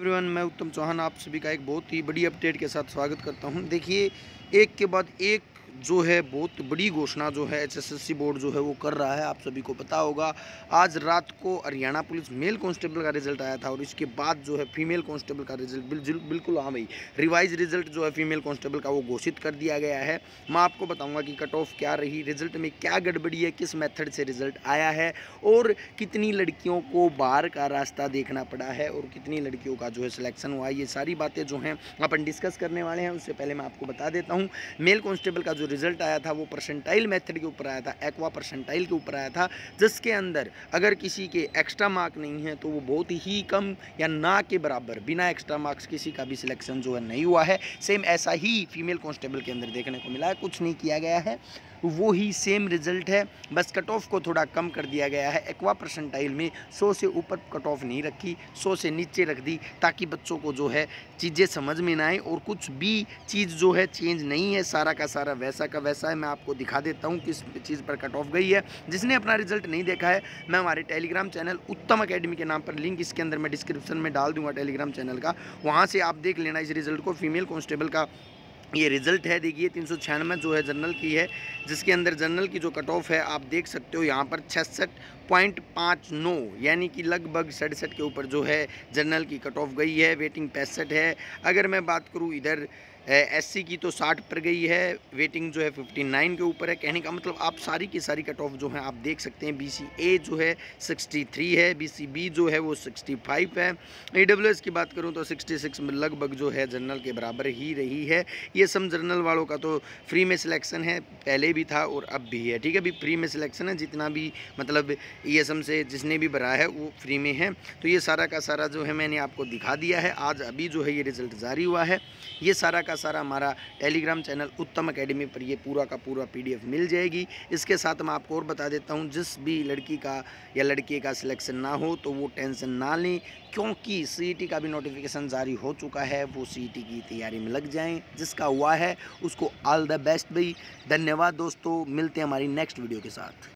Everyone, मैं उत्तम चौहान आप सभी का एक बहुत ही बड़ी अपडेट के साथ स्वागत करता हूं। देखिए, एक के बाद एक जो है बहुत बड़ी घोषणा जो है एचएसएससी बोर्ड जो है वो कर रहा है। आप सभी को पता होगा, आज रात को हरियाणा पुलिस मेल कांस्टेबल का रिजल्ट आया था और इसके बाद जो है फीमेल कांस्टेबल का रिजल्ट बिल्कुल हाँ भाई, रिवाइज रिजल्ट जो है फीमेल कांस्टेबल का वो घोषित कर दिया गया है। मैं आपको बताऊँगा कि कट ऑफ क्या रही, रिजल्ट में क्या गड़बड़ी है, किस मेथड से रिजल्ट आया है और कितनी लड़कियों को बाहर का रास्ता देखना पड़ा है और कितनी लड़कियों का जो है सिलेक्शन हुआ है। ये सारी बातें जो हैं अपन डिस्कस करने वाले हैं। उससे पहले मैं आपको बता देता हूँ, मेल कांस्टेबल का जो रिजल्ट आया था वो परसेंटाइल मेथड के ऊपर आया था, एक्वा परसेंटाइल के ऊपर आया था, जिसके अंदर अगर किसी के एक्स्ट्रा मार्क नहीं है तो वो बहुत ही कम या ना के बराबर बिना एक्स्ट्रा मार्क्स किसी का भी सिलेक्शन जो है नहीं हुआ है। सेम ऐसा ही फीमेल कांस्टेबल के अंदर देखने को मिला है, कुछ नहीं किया गया है, वो ही सेम रिजल्ट है, बस कट ऑफ को थोड़ा कम कर दिया गया है। एक्वा परसेंटाइल में 100 से ऊपर कट ऑफ नहीं रखी, 100 से नीचे रख दी, ताकि बच्चों को जो है चीज़ें समझ में ना आए और कुछ भी चीज़ जो है चेंज नहीं है, सारा का सारा वैसा का वैसा है। मैं आपको दिखा देता हूँ किस चीज़ पर कट ऑफ गई है। जिसने अपना रिजल्ट नहीं देखा है, मैं हमारे टेलीग्राम चैनल उत्तम अकेडमी के नाम पर लिंक इसके अंदर मैं डिस्क्रिप्शन में डाल दूँगा टेलीग्राम चैनल का, वहाँ से आप देख लेना इस रिजल्ट को। फीमेल कांस्टेबल का ये रिज़ल्ट है, देखिए 396 जो है जनरल की है, जिसके अंदर जनरल की जो कट ऑफ है आप देख सकते हो यहाँ पर 66.59, यानी कि लगभग 67 के ऊपर जो है जनरल की कट ऑफ गई है। वेटिंग 65 है। अगर मैं बात करूँ इधर एससी की तो 60 पर गई है, वेटिंग जो है 59 के ऊपर है। कहने का मतलब आप सारी की सारी कट ऑफ जो है आप देख सकते हैं। बीसी ए जो है 63 है, बीसी बी जो है वो 65 है। ईडब्ल्यूएस की बात करूं तो 66 में लगभग जो है जनरल के बराबर ही रही है। ये सब जनरल वालों का तो फ्री में सिलेक्शन है, पहले भी था और अब भी है, ठीक है। अभी फ्री में सिलेक्शन है, जितना भी मतलब ईएसएम से जिसने भी भरा है वो फ्री में है। तो ये सारा का सारा जो है मैंने आपको दिखा दिया है। आज अभी जो है ये रिज़ल्ट जारी हुआ है। ये सारा का सारा हमारा टेलीग्राम चैनल उत्तम अकेडमी पर ये पूरा का पूरा पीडीएफ मिल जाएगी। इसके साथ मैं आपको और बता देता हूँ, जिस भी लड़की का या लड़के का सिलेक्शन ना हो तो वो टेंशन ना लें, क्योंकि सीईटी का भी नोटिफिकेशन जारी हो चुका है। वो सीईटी की तैयारी में लग जाएं, जिसका हुआ है उसको ऑल द बेस्ट भाई। धन्यवाद दोस्तों, मिलते हैं हमारी नेक्स्ट वीडियो के साथ।